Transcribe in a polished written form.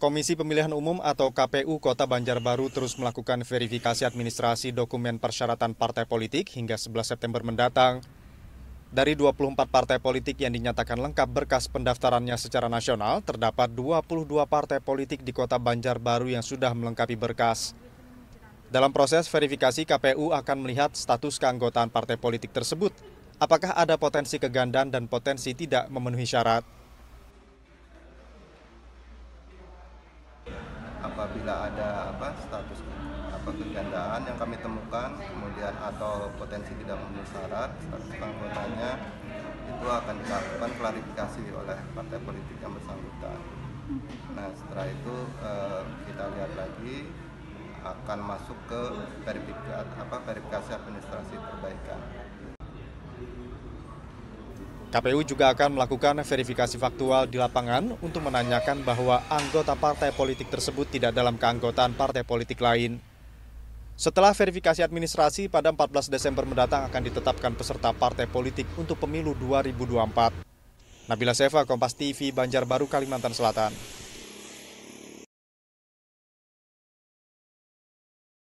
Komisi Pemilihan Umum atau KPU Kota Banjarbaru terus melakukan verifikasi administrasi dokumen persyaratan partai politik hingga 11 September mendatang. Dari 24 partai politik yang dinyatakan lengkap berkas pendaftarannya secara nasional, terdapat 22 partai politik di Kota Banjarbaru yang sudah melengkapi berkas. Dalam proses verifikasi, KPU akan melihat status keanggotaan partai politik tersebut, apakah ada potensi kegandaan dan potensi tidak memenuhi syarat. Apabila ada status kegandaan yang kami temukan, kemudian atau potensi tidak memenuhi syarat status keanggotaannya, itu akan dilakukan klarifikasi oleh partai politik yang bersangkutan. Nah, setelah itu kita lihat lagi akan masuk ke verifikasi administrasi perbaikan. KPU juga akan melakukan verifikasi faktual di lapangan untuk menanyakan bahwa anggota partai politik tersebut tidak dalam keanggotaan partai politik lain. Setelah verifikasi administrasi, pada 14 Desember mendatang akan ditetapkan peserta partai politik untuk pemilu 2024. Nabila Seva, Kompas TV, Banjarbaru, Kalimantan Selatan.